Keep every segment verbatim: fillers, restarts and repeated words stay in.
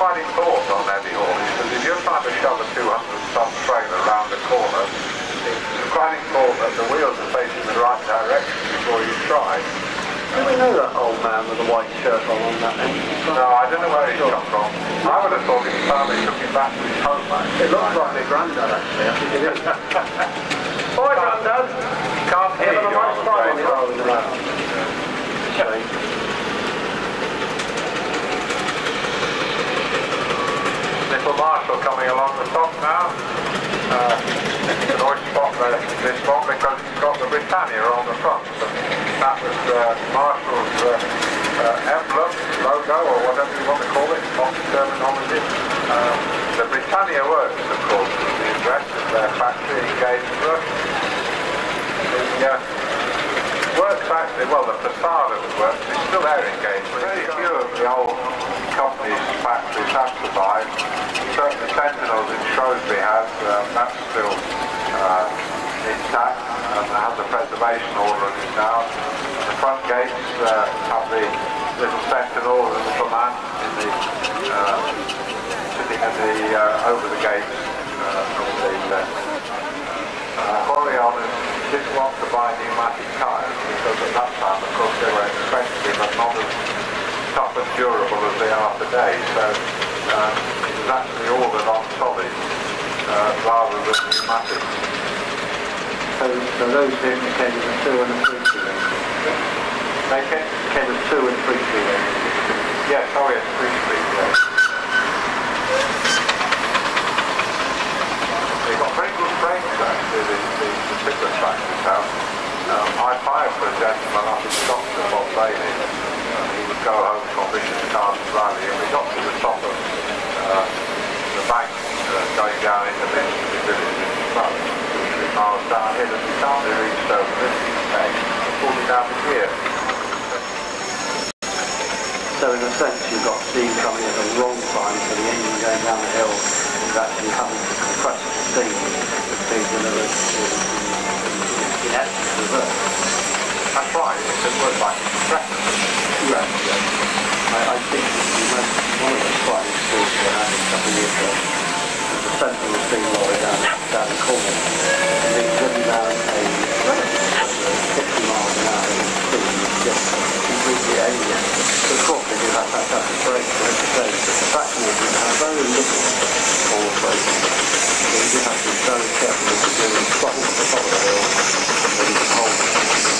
quite important on heavy haulage, because if you're trying to shove a two hundred ton trailer around the corner, it's quite important that the wheels are facing the right direction before you try. Do we know that old man with the white shirt on on that end? No, I don't know where he's come from. I would have thought his family took him back to his home, actually. It looks like my granddad, actually. I think it is. Bye, granddad. Can't hear you, I'm afraid. Little Marshall coming along the top now. Uh, you can always spot the, this one because it's got the Britannia on the front. So that was uh, Marshall's uh, uh, emblem, logo, or whatever you want to call it, modern terminology. Um, the Britannia Works, of course, is the address of their factory in Gainsborough. The uh, works actually, well, the facade of the works is still there in Gainsborough. Very few of the old companies' factories have survived. Certainly Sentinels in Shrewsbury has, um, that's still uh, intact and has a preservation order on it now. And the front gates uh, have the little Sentinel, the little man in the, uh, sitting in the, uh, over the gates uh, of the uh, Orion didn't want to buy pneumatic tyres because at that time, of course, they were expensive but not as tough and durable as they are today. So um, it was actually ordered on solid uh, rather than pneumatic. So, so those vehicles came with a two and a three seater. They came, came with two and three seater. yes, oh yes, three speed, yes. They've got very good frames actually, the, the, the particular factories have. Um, I hired for a gentleman up in Scotland, Bob Bailey. Uh, he would go home from Bishop's Carson Rally, and we got to the top of uh, the bank uh, going down into the village in front, three miles downhill, and we can't be reached over this stage, forty down the gear. So in a sense you've got steam coming at the wrong time, so the engine going down the hill is actually having to compress the steam that's being delivered in essence reverse. That's right, it could work like a compressor. Yeah. I, I think we went one of the slightest schools we had a couple of years ago. There's a Sentinel steam lorry down, down the corner, and being driven down a fifty miles an hour speed is just completely alien. So of course they do have fantastic brakes for every stage, but the fact is we have very little forward braking. So you do have to be very careful with the doing slightly at the top of the hill, where you can hold it.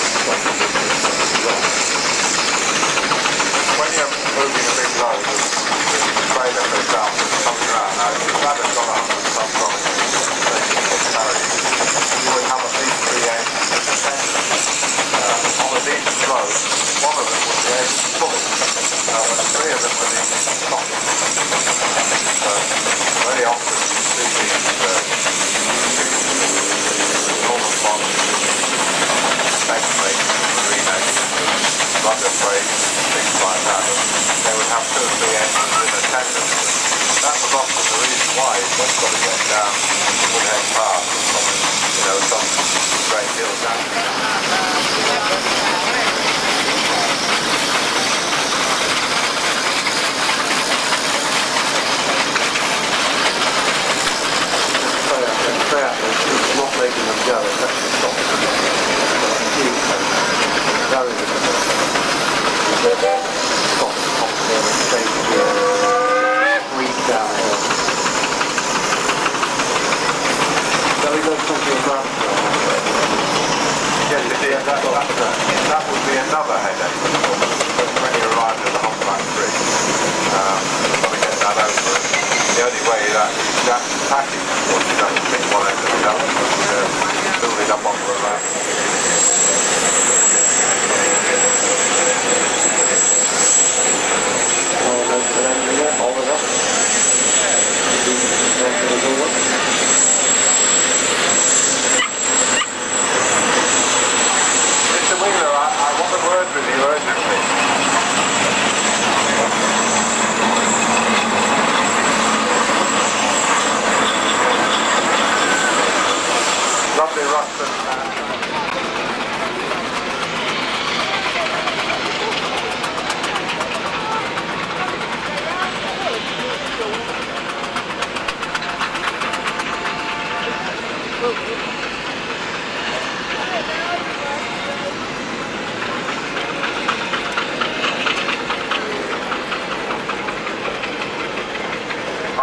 When you're moving a big load, the trailer, for example, comes around, now if you had a got a hundred ton from it, you would have at least three engines in the centre. Uh, on a decent road, one of them would be able to pull it, uh, but three of them would need to stop it. So very often you see these uh, enormous models, neck brakes, marine engines, rudder brakes, things like that. They would have two or three engines in attendance. That was often the reason why it was got to get down Woodhead Pass or something, you know, some great hill down. It's not making them go, it's actually stopping them. Very difficult. Stop the top here and change gear. Squeeze downhill. So we go something about yes, it is. That, that, that would be another headache when you arrive at the Hogback Bridge. Um, you've got to get that over it. The only way that that package, of course, you have to pick one end of the other and uh, build it up onto a ramp. all the notes are ending it, all it up. Mister Wheeler, I, I want a word with you urgently. Lovely Ruston.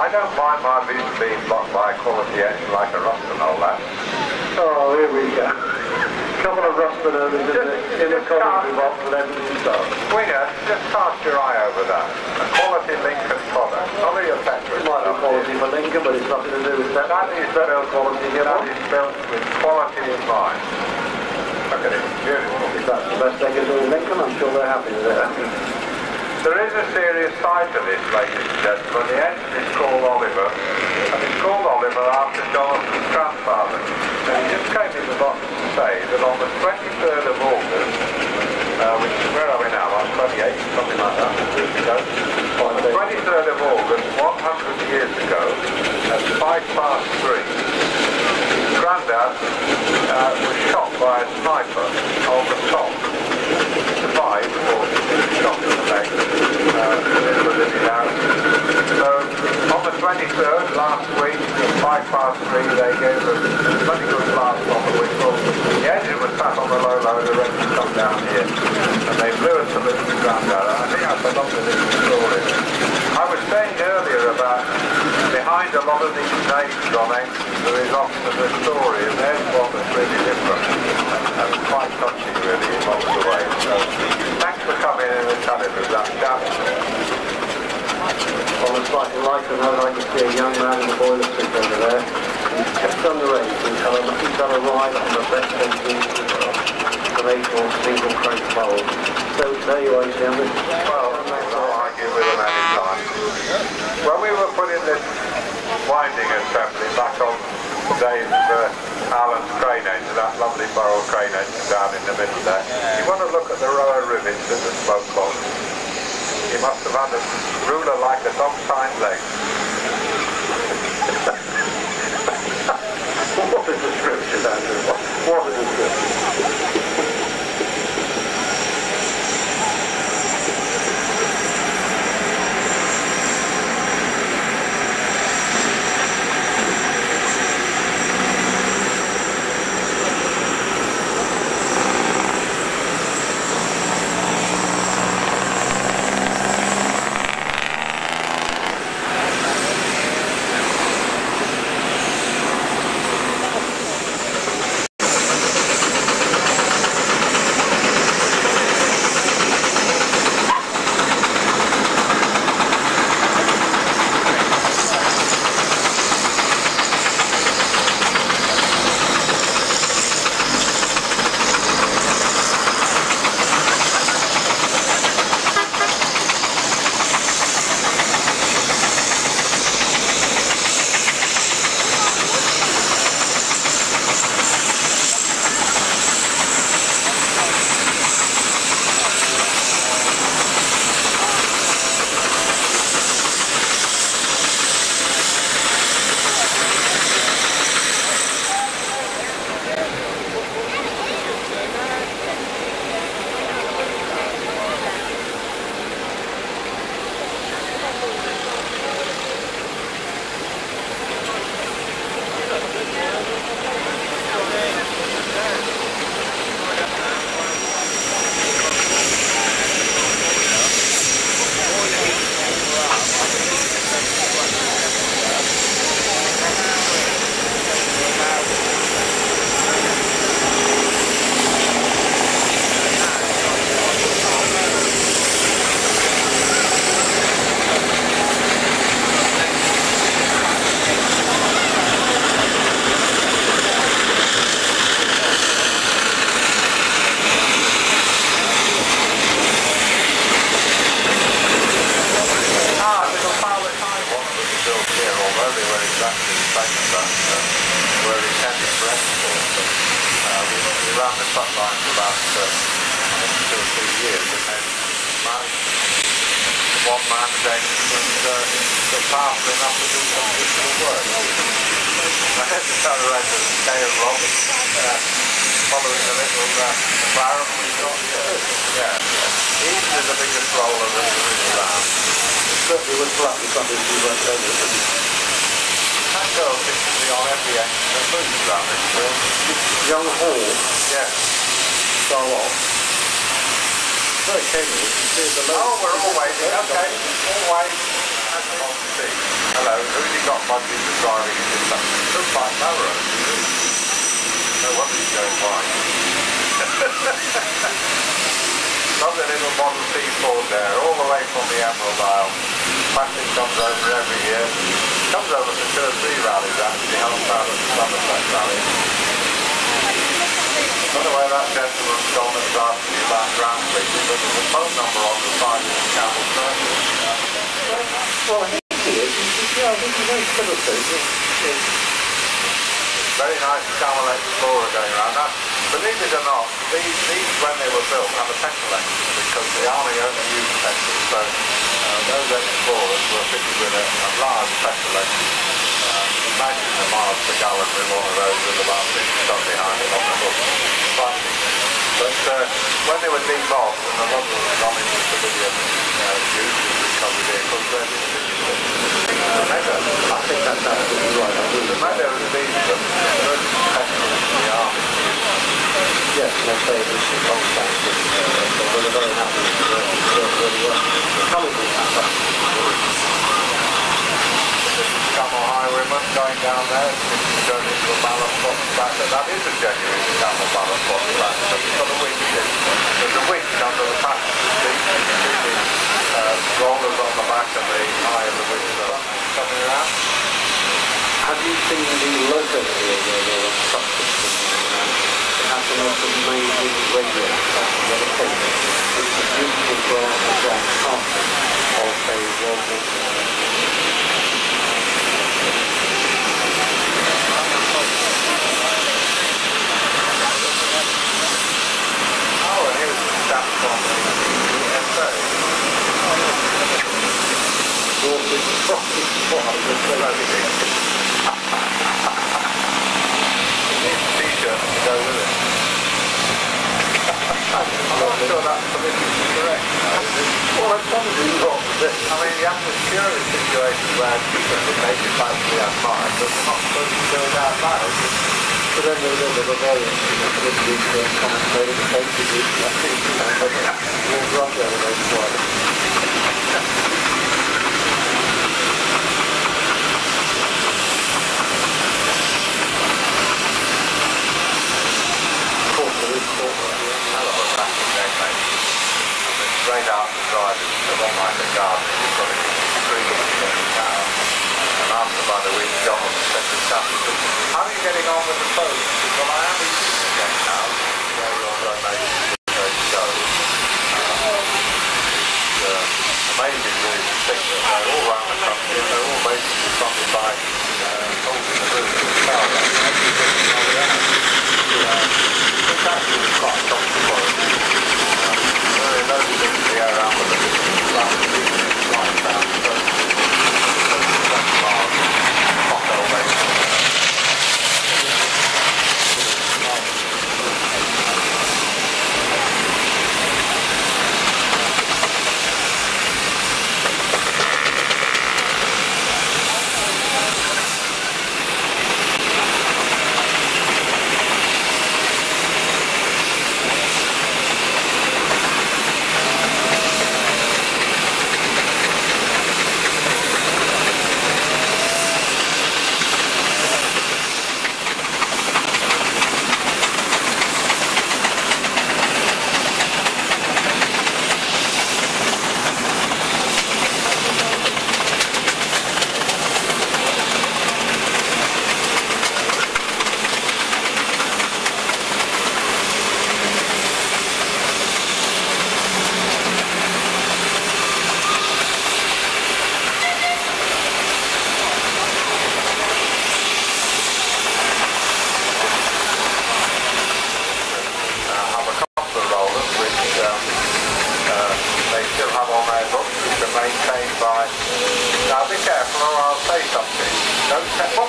I don't mind my vision being blocked by a quality engine like a Rust and all that. Oh, here we go. A couple of rust bananas in the, in the commentary box with everything done. Winger, just cast your eye over that. A quality Lincoln product. Not your petrol. It might be quality for Lincoln, but it's nothing to do with that. That is built quality, you know, it's built with quality in mind. Look at it, beautiful. If that's the best they can do with Lincoln, I'm sure they're happy with it. There is a serious side to this, ladies and gentlemen. The engine is called Oliver, and it's called Oliver after Jonathan's grandfather. And he just came in the box to say that on the twenty-third of August, uh, which is, where are we now, like twenty-eight, something like that, a week ago, on the twenty-third of August, one hundred years ago, at five past three, Grandad uh, was shot by a sniper on the top. Survived, or shot in the leg, uh, in the middle of the house. So, on the twenty-third, last week, at five past three, they gave a bloody good blast on the whistle. The engine was sat on the low loader, ready to come down here. And they blew a salute to Grandad. I think that's a lot of this story. I was saying earlier about behind a lot of these names on engines, there is often a story, and there's one that's really different. And, and quite touching, really, in lots of ways. So, thanks for coming in and telling us that challenge. On a slightly lighter note, I can see a young man in the boiler suit over there. He's kept underage and done a, he's done a ride on the best engine of eight-horse single crank bowl. So there you are, you see, I'm just... Well, I'll argue with him any time. When we were putting this winding assembly back on Dave uh, Allen's crane engine, that lovely Burrell crane engine down in the middle there, you want to look at the row of rivets in the smoke box. He must have had a ruler like a dog's hind leg. What is the description, Andrew? What, what is the description? one man thing and uh, the powerful enough to do some useful work. I had to turn around to the scale rock, uh, following the little uh, barrel we got here. Yeah, easily the biggest roller that there is around. It certainly would flatten something if you weren't over it. That girl seems to be on every engine that moves around this field. Young Hall, Yeah. start off. Very capable, you can see the low. Oh, we're all waiting. Okay, all waiting. Hello. buggies are driving into something. It looks like Melrose. No wonder he's going wide. Lovely little Model T Ford there, all the way from the Emerald Isle. Plastic comes over every year. Comes over for two or three rallies actually, helps out at the Somerset rally. I don't know where that gentleman's gone that's asking you about ground fleeting, but there's a phone number on the side of the Camel Circle. Well, he is. Yeah, I think he's very clever too. Very nice Camel Explorer going around. Now, believe it or not, these, these when they were built have a petrol engine because the Army only used petrol, so uh, those Explorers were fitted with a, a large petrol engine. Uh, imagine the miles per gallon with one of those with about fifty ton behind it on the hook. But uh, when they were demobbed and the rubber was gone into civilian uh, use as recovery vehicles, they the Mega, I think that's absolutely right. I the Mega has been the first petrol in the Army. yes, and they say it was some long back, so we were very happy with it. It worked really well. The colours were fantastic. Camel Highwayman going down there, it's going into a ballast box back. That is a genuine Camel ballast box back, but it's got a winch in. There's a winch under the passenger seat, the uh, rollers on the back and the eye of the winch are coming around. Have you seen the logo here where there are truck systems around? It has the most amazing radio stuff I've ever seen. It's a beautiful glass and glass carpet of a Volvo. Oh, and here's the stamp from the S A. T-shirt to go with it. I'm not sure that's politically correct. Well, that's probably wrong. I mean, you have to secure a situation where people would make it fancy outside, but they're not supposed to do it outside. But then there was a variance, you know, politically correct comments made in the paper, you know, I think, you know, but we'll run the other way twice. Straight out the drive, it's a long like a garden, you've got to scream at the car. And after by the week, John was sent to staff and said, how are you getting on with the phone? He said, well, I am using it again now, where your donation is going to go. It's uh, amazing really to think that they're all around the country and they're all basically funded by uh, holding the room in the car. It's actually quite a comfortable. Really loads of things to go around with it. Like the right down the road. Hot elevation. Maintained by... Now be careful or I'll say something. Don't step up.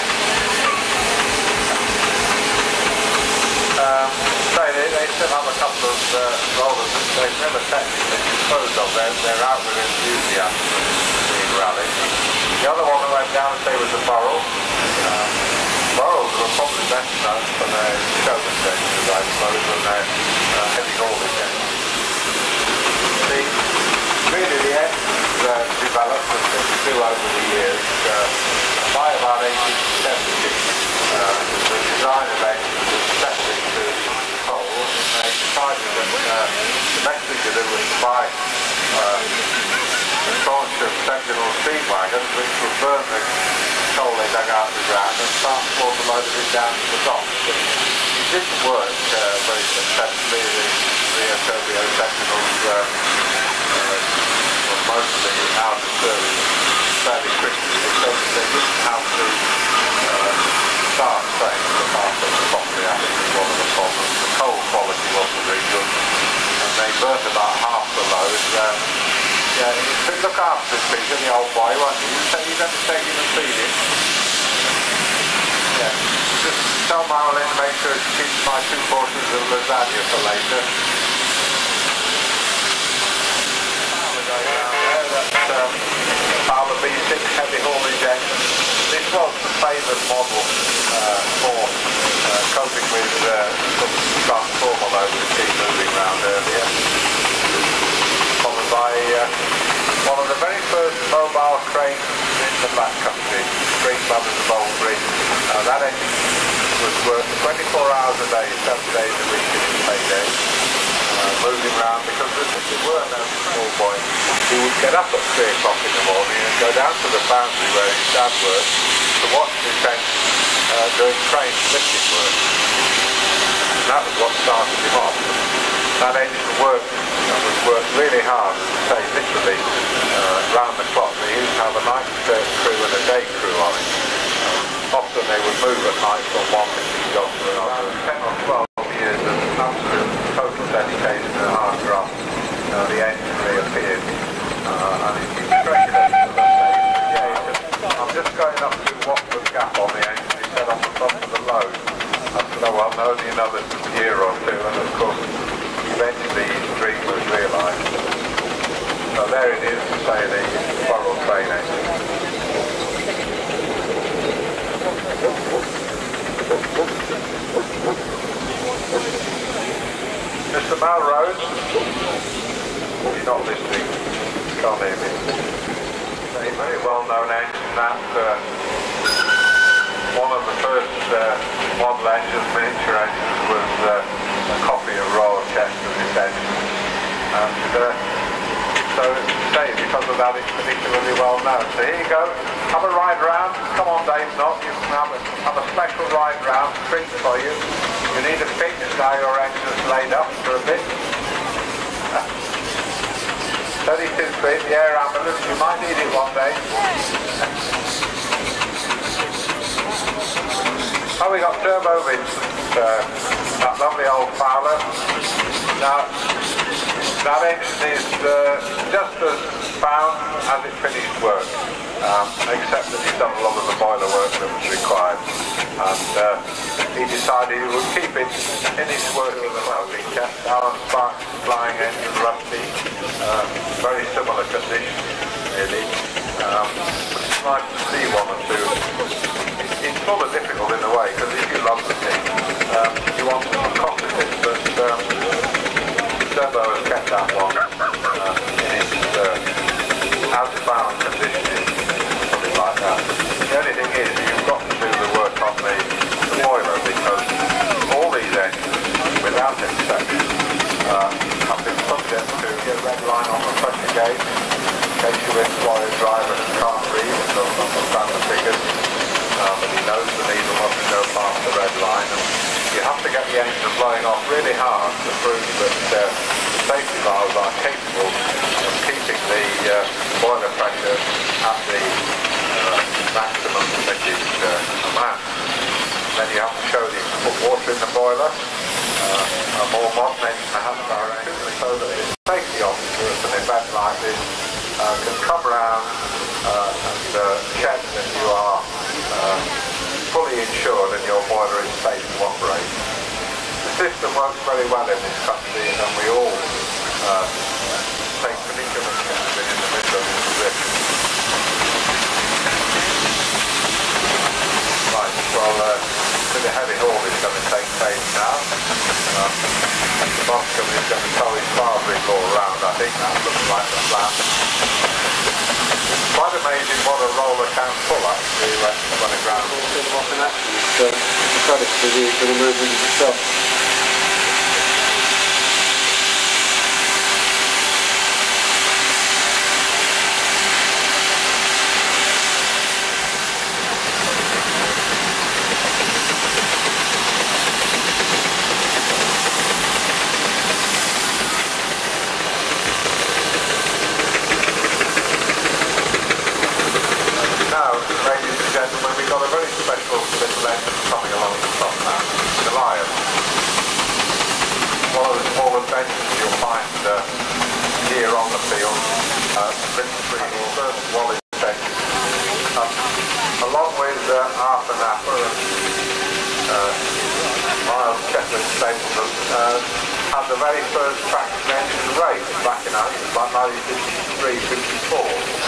Um, so they, they still have a couple of uh, rollers that they've never technically disposed of. They're, they're out with enthusiasm in rally. The other one that went down today was the Burrell. Um, Burrells were probably best known for their Chauffeur engines, I suppose, and their uh, heavy haulage engines. The Really, the engines uh, developed and been through over the years. Uh, by about eighteen seventy, uh, the design of engines was set into coal, and they decided that uh, the best thing to do was to buy uh, a bunch of Sentinel steam wagons which would burn the coal they dug out of the ground and transport a load of it down to the docks. But it didn't work uh, very successfully. The, the Tobio Sentinels uh, uh, were mostly out of service fairly quickly because they didn't have the uh, start trains to pass up properly. I think was one of the problems. The coal quality wasn't very good, and they burnt about half the load. Um, yeah, you should look after this Peter, the old boy, won't you? You say you're going to take him and feed him. Yeah. Just tell Marilyn to make sure she keeps my two portions of lasagna for later. That's um, Fowler B six heavy haulage engine. This was the favoured model uh, for uh, coping with uh, some transformer load we see moving around earlier. Followed by uh, one of the very first mobile cranes in the Black Country, Green Brothers of Oldbury. Uh, that engine was worked twenty-four hours a day, seven days a week in its heyday. Uh, moving around because there were no small boys. He would get up at three o'clock in the morning and go down to the foundry where his dad worked to watch this engine uh, doing crane lifting work. And that was what started him off. That engine worked, you know, was worked really hard, say literally uh, round the clock. They used to have a night crew and a day crew on it. Uh, often they would move at night from one job to another. ten or twelve years of absolute total dedication and hard graft, uh, the engine reappeared. Uh, and it was straight up to the yeah, just, I'm just going up to Watford Gap on the engine. He said on the front of the load. I said, oh well, only another year or two, and of course eventually his dream was realised. So there it is, say the Burrell train engine. Mister Melrose, you're not listening, can't hear me. A very well-known engine, that uh, one of the first uh, model engines, miniature engines, was uh, a copy of Royal Chester's engine. And uh, so, say, because of that, it's particularly well-known. So here you go, have a ride round. Come on, Dave Knott, you can have a, have a special ride round, treat for you. You need a fix now your engine's laid up for a bit. thirty-two feet, the air ambulance, you might need it one day. Oh, we got Turbo Vincent, uh, that lovely old Fowler. Now, that engine is uh, just as found as it finished work, um, except that he's done a lot of the boiler work that was required. And uh, he decided he would keep it in his working well. He kept Alan Sparks' flying engine rusty, uh, very similar condition, really. Um, but it's nice to see one or two. It, it's sort of difficult in a way, because if you love the thing, um, you want to cost it, but um, Turbo has kept that one uh, in its uh, as-found condition, something like that. The only thing is, you've got to do the work on the, the boiler, because all these engines, without exception, uh, have been subject to a red line on the pressure gauge, in case you employ a driver who can't read and doesn't understand the figures, uh, but he knows the needle mustn't go past the red line. And you have to get the engine blowing off really hard to prove that uh, the safety valves are capable of keeping the uh, boiler pressure at the uh, maximum permitted uh, amount. Then you have to show that you can put water in the boiler. Uh, a more modern engine has direct, so that the safety officer at an event like this uh, can come around uh, and uh, check that you are uh, fully insured and your boiler is safe to operate. The system works very well in this country, and we all uh, take particular care of it in the middle of this position. Right, well, uh, the heavy haul is going to take place now. Um, the boss company is going to tow his father-in-law around, I think that looks like the plan. It's quite amazing what a roller can pull, actually. off in action. It's uh, a credit to the, to the movement itself. You'll find uh, here on the field, uh, principally the Wallace benches, uh, along with uh, Arthur Napper and uh, Miles Chetwood Stapleton, uh, had the very first traction engine race back in nineteen fifty-three fifty-four.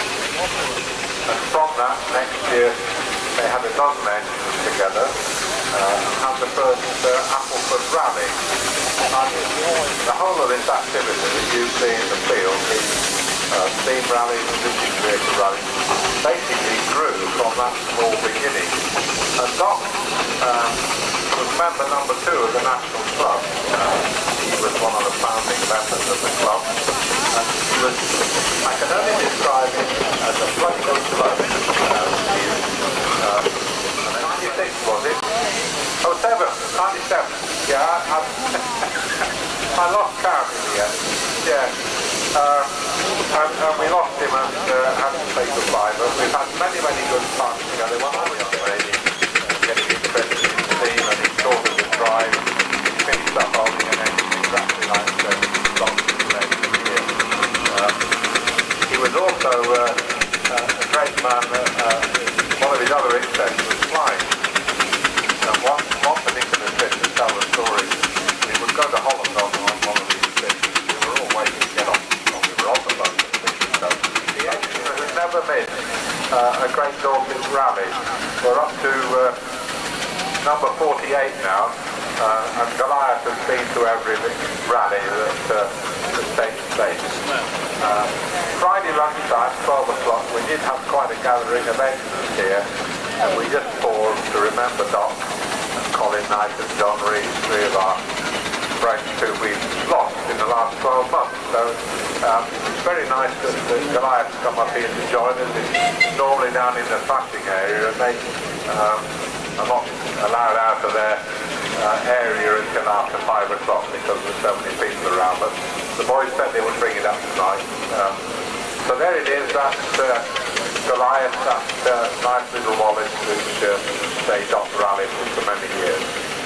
And from that, next year, they had a dozen engines together uh, and had the first uh, Appleford Rally. And the whole of this activity that you see in the field, the uh, steam rallies and district vehicle rallies, basically grew from that small beginning. And Doc um, was member number two of the National Club. Uh, he was one of the founding members of the club. And he was, I can only describe him as a bloody good club. Uh, uh, ninety-six was it? Oh, seven, ninety-seven. Yeah, I, I lost count in the end. Yeah, uh, and, and we lost him and uh, had to say goodbye. But we've had many, many good times together. One on the lady, getting interested in the team, and he taught us to drive. He finished up holding an engine exactly like the Doctor made here. Uh, he was also uh, uh, a great man. Uh, uh, one of his other interests was flying. And one, one particular trip to tell the story, we would go to Holland on, on one of these trips. We were all waiting to get off, well, we were on the boat. So the engineer has never missed uh, a Great Dorking rally. We're up to uh, number forty-eight now, uh, and Goliath has been to every rally that, uh, that takes place. Uh, Friday lunchtime, twelve o'clock, we did have quite a gathering of engines here. And we just paused to remember Doc and Colin Knight and John Reed, three of our friends who we've lost in the last twelve months. So um, it's very nice that, that Goliath come up here to join us. It's normally down in the thrashing area, and they um, are not allowed out of their uh, area until after five o'clock because there's so many people around. But the boys said they would bring it up tonight. Um, so there it is. That's uh, Goliath, that uh, nice little Wallace which uh, stayed off rally for so many years.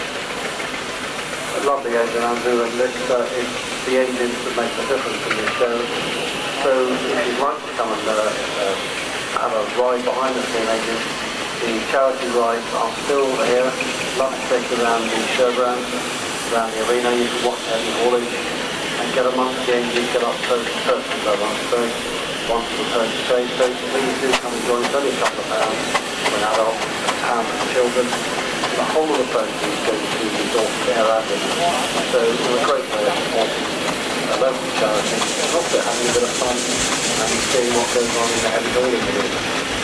A lovely engine, Andrew, and this uh, is the engines that make the difference in this show. So if you'd like to come and uh, uh, have a ride behind the scene engine, the charity rides are still here. Love to take you around the showgrounds, around the arena. You can watch heavy haulage and get amongst the engines, get up close and personal, I want to say. Want to return to say, so please do come and join us. Only a couple of pounds for an adult, a pound for children. The whole of the proceeds goes to the Dorking Air Ambulance. So it's a great way of supporting a local charity and also having a bit of fun and seeing what goes on in the heavy hauling arena.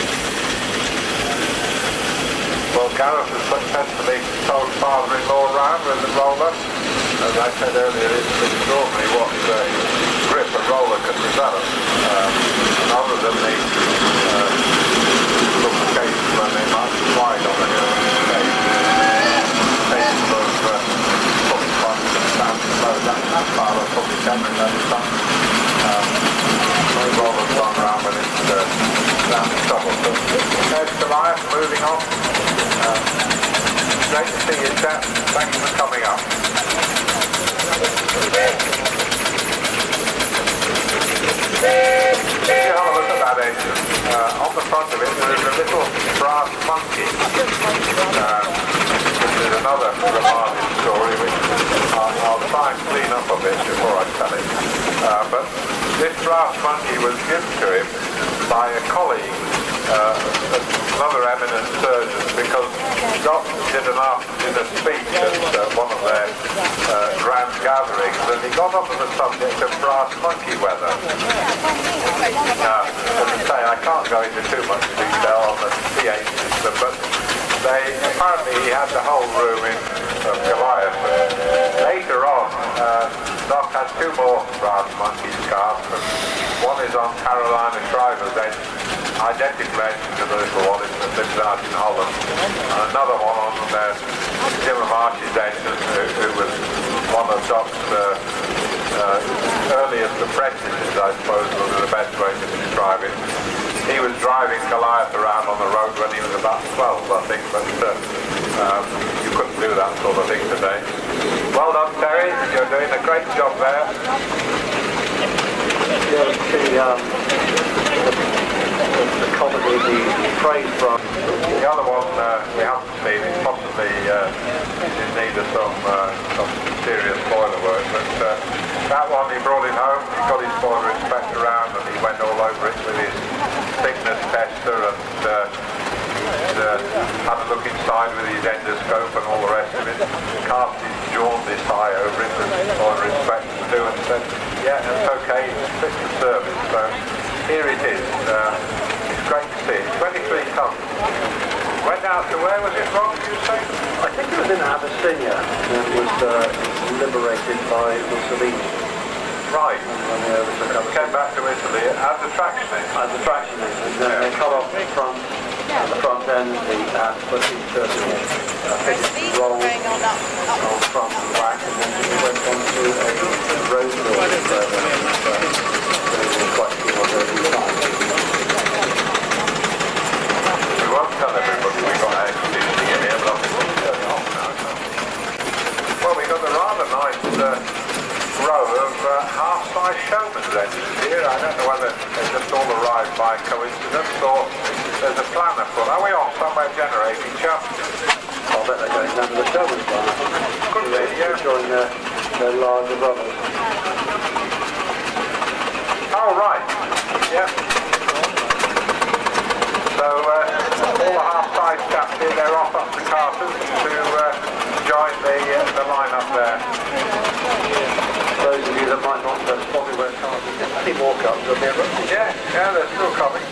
Well, Gareth has successfully towed father-in-law round with the roller. As I said earlier, it's extraordinary what uh, grip a roller can develop. Um, and other than the uh, little occasions when they might slide on the hill and stage, cases of uh, putting funds and stand slow, that, that part of public camera never done. Um, no roller's gone around when it's uh, down in trouble. So there's Goliath moving on. Uh, great to see you, chap. Thanks for coming up. If you have a look at that engine, uh, on the front of it there is a little brass monkey. Uh, this is another remarkable story which I'll, I'll try and clean up a bit before I tell it. Uh, but this brass monkey was given to him by a colleague, uh, another eminent surgeon, because Doc did an did a speech at uh, one of their uh, grand gatherings, and he got onto the subject of brass monkey weather. Uh, as I say, I can't go into too much detail on the P eight system, but they apparently he had the whole room in of Goliath. Later on, uh, Doc had two more brass monkeys cast, and one is on Carolina Shriver's end, identical engine to the little one that lives out in Holland, and another one on uh, Jim Marsh's engine, who, who was one of Doc's uh, uh, earliest apprentices, I suppose, was the best way to describe it. He was driving Goliath around on the road when he was about twelve, I think, but uh, um, you couldn't do that sort of thing today. Well done, Terry. You're doing a great job there. Yeah, the, um, the, the comedy, the praise from... The other one uh, we haven't seen, it possibly uh, is in need of some, uh, some serious boiler work, but uh, that one he brought it home, he got his boiler inspector around and he went all over it with his thickness tester and uh, uh, had a look inside with his endoscope and all the rest of it. Cast his jaundice eye over it with the boiler inspector to do and said, yeah, it's okay, it's fit for service. So here it is. Uh, it's great to see. It's twenty-three tons. Went out to where was it, Rob, you say? I think it was in Abyssinia and was uh, liberated by Mussolini. Right. And then uh, it came back to Italy as a tractionist. As a tractionist, and then yeah. They cut off the front, uh, the front end, the uh, put into a fixed roll on front and back, and then we went on to a road mill. So uh, there was quite a few of those times. We won't tell everybody we got air conditioning in here, but I think we'll turn it off now. So. Well, we got a rather nice uh, row of uh, half-size showman's engines here. I don't know whether they just all arrived by coincidence or there's a plan afoot. Are we off somewhere generating, chap? I bet they're going down to the showman's plan. Could be, yeah. Join their, their larger brothers. Oh, right. Yeah. So, uh, all the half-size chaps here, they're off up to Carter's to uh, join the, uh, the line-up there. Those of you that might not have spotted where cars are, any more comes up here, but yeah, yeah, they're still coming.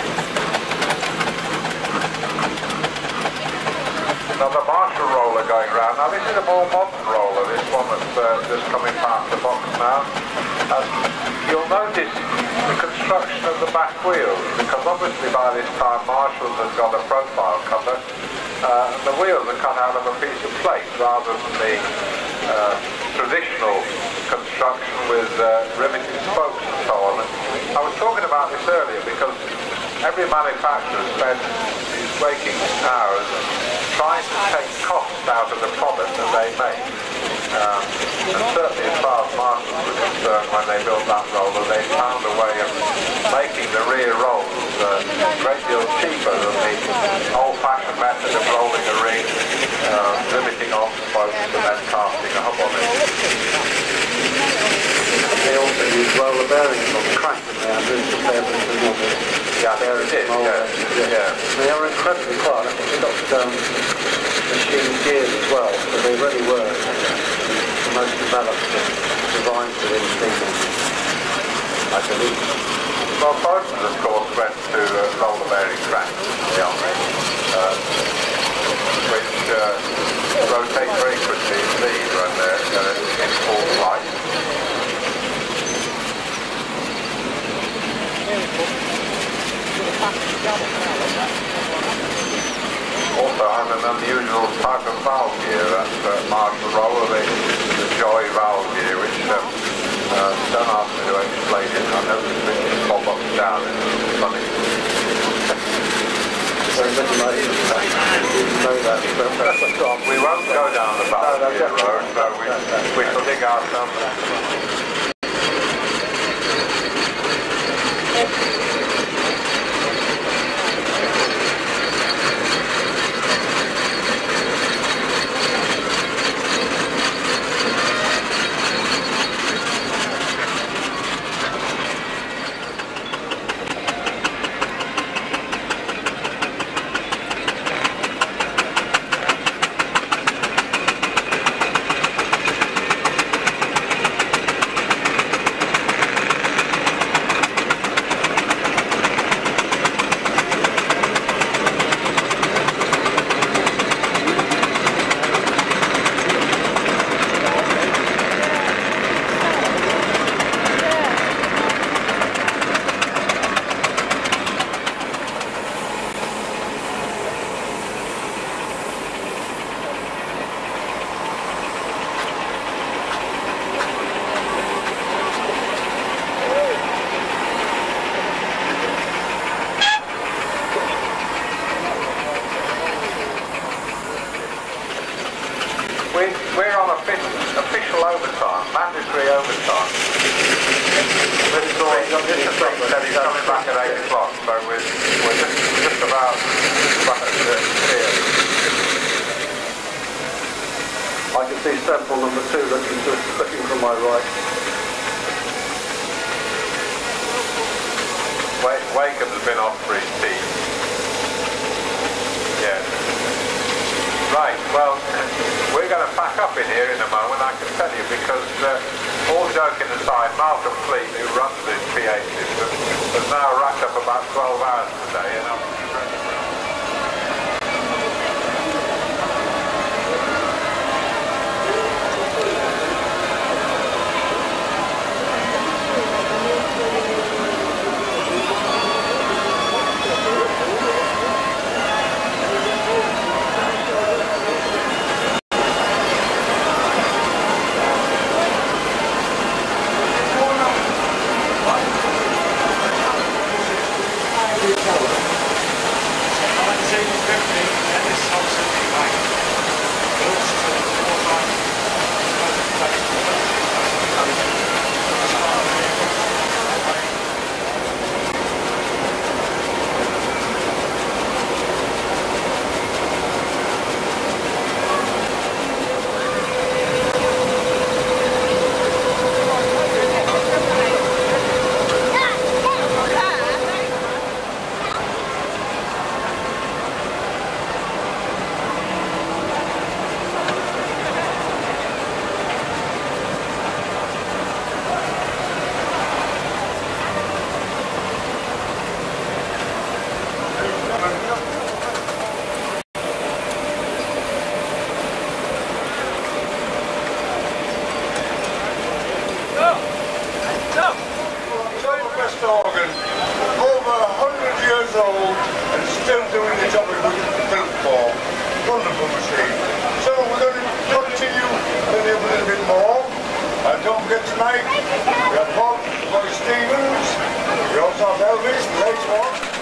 Another Marshall roller going round. Now this is a more modern roller, this one that's uh, just coming past the box now. And you'll notice the construction of the back wheels, because obviously by this time Marshall's has got a profile cutter. Uh, and the wheels are cut out of a piece of plate rather than the uh, traditional construction with uh, riveted spokes and so on. And I was talking about this earlier because every manufacturer spends these waking hours trying to take costs out of the product that they make. Um, and certainly as far as Marshall was concerned, when they built that roller, they found a way of making the rear rolls uh, a great deal cheaper than the old-fashioned method of rolling a ring, uh, riveting on spokes and then casting a hub on it. they also use roller bearings on the crank and they are really compared with the normal yeah, bearings. It is, yeah. Yeah. Yeah. They are incredibly quiet. I think they got um, machine gears as well, so they really were the most developed designs within steam, I believe. Well, Bowden, of course, went to uh, roller bearing cranks on it, uh, which uh, rotate very quickly indeed when they're uh, in full flight. Also has an unusual type of valve gear, that's uh, Marshall roller, the, the Joy valve gear, which uh, uh, don't ask me to explain it. I know the switches pop up and down, it's funny. Very little like you know that. We won't go down the valve no, gear no, road, so we, no, no, no. we shall dig ourselves. back here. I can see sample number two looking, just looking from my right. Wakem's been on for his tea. Yeah. Right, well, we're going to pack up in here in a moment, I can tell you, because uh, all joking aside, Malcolm Fleet, who runs this P A system, has now racked up about twelve hours today, and I'm organ, over a hundred years old and still doing the job it was built for. Wonderful machine. So we're going to continue with a little bit more. And don't forget tonight, we have Bob, Boy Stevens, we also have Elvis later on.